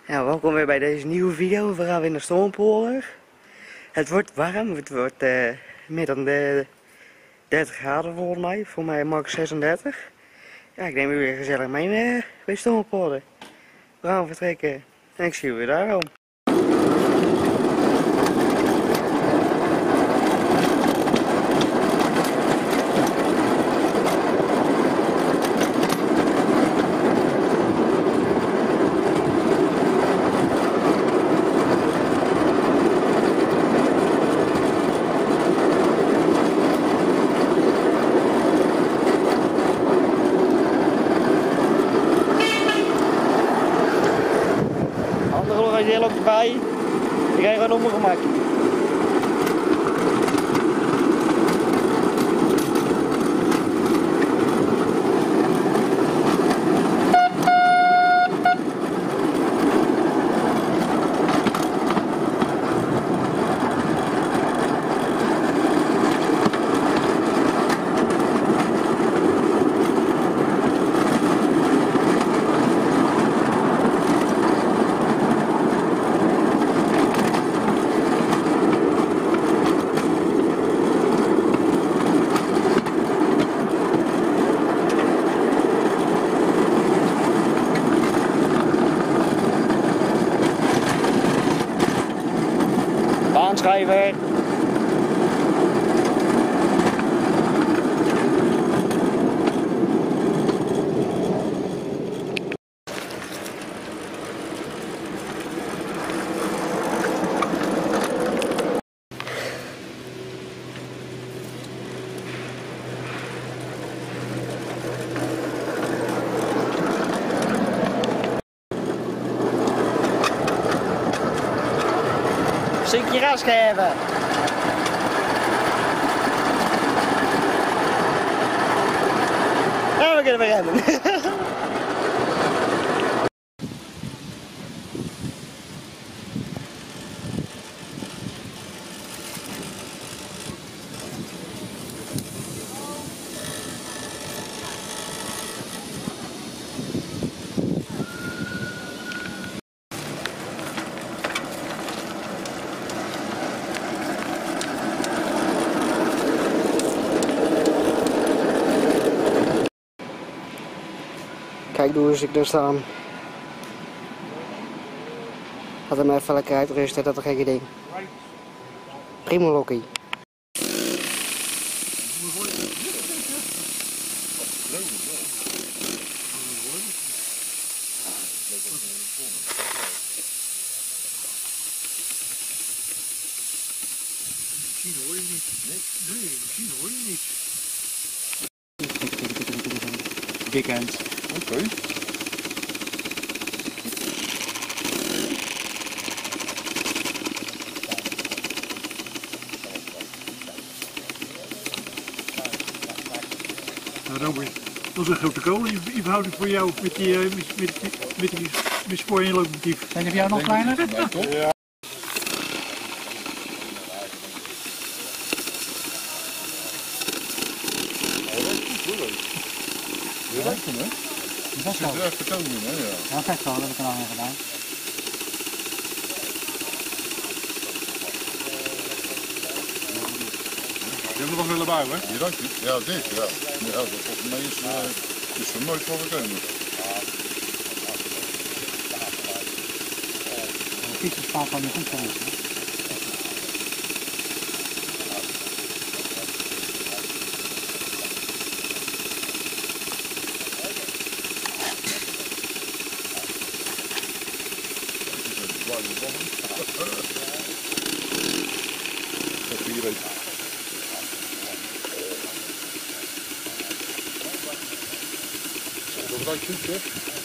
Ja, welkom weer bij deze nieuwe video. We gaan weer naar Stroompolen. Het wordt warm, het wordt meer dan de 30 graden volgens mij. Voor mij max 36. Ja, ik neem u weer gezellig mee bij Stroompolen. We gaan vertrekken en ik zie u weer daar al. Heel ook erbij. Ik ga gewoon op mijn gemak. Baanschrijver. Stukje ras geven. En we kunnen weer rennen. Kijk, doe eens ik er staan. Laat hem even lekker uitrusten, dat is een gekke ding. Prima lokkie. Misschien hoor je niet. Nee, misschien hoor je niet. Big end. Oké. Nou Robert, dat is een grote kolen in verhouding voor jou met die spoor in je locomotief. Zijn die voor jou nog kleiner? Ja. Je ruikt hem, hè? Dat is wel. Er echt vertoon in, hè? Ja. Ja, vet wel, dat heb ik er al mee gedaan. Je hebt er nog willen bouwen, hè? Je ruikt het? Ja, dit, ja. Ja, dat volgens mij is er nooit voor gekomen. De fiets is vaak wel niet goed geweest, hè? Dat ruikt goed, zeg.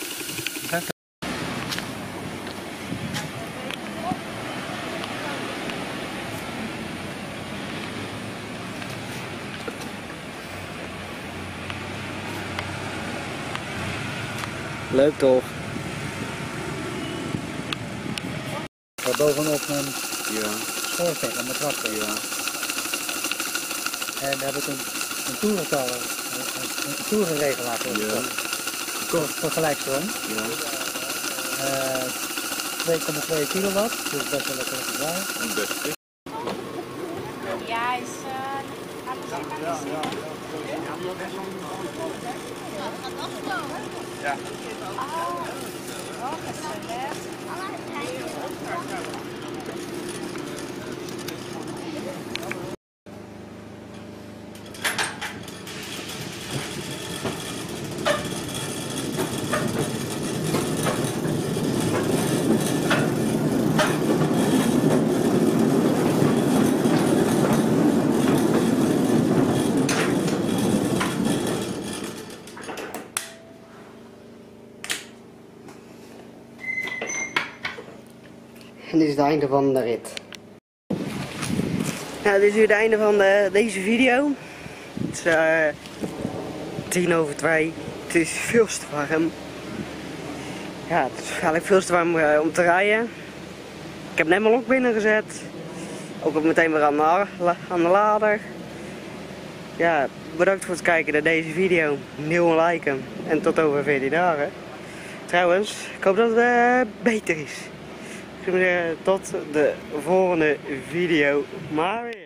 Leuk toch? Daar bovenop een Ja. schoorsteen aan de tractor. Ja. En daar heb ik een toerental, een toerenregelaar voor. Ja. Voor gelijkstroom. Ja. 2,2 kilowatt, dus best wel lekker gedaan. Ja, is En dit is het einde van de rit. Nou, dit is weer het einde van deze video. Het is 1:10. Het is veel te warm. Ja, het is eigenlijk veel te warm om te rijden. Ik heb net mijn lok binnengezet. Ook meteen weer aan de lader. Ja, bedankt voor het kijken naar deze video. Nieuw liken en tot over 14 dagen. Trouwens, ik hoop dat het beter is. Tot de volgende video maar weer.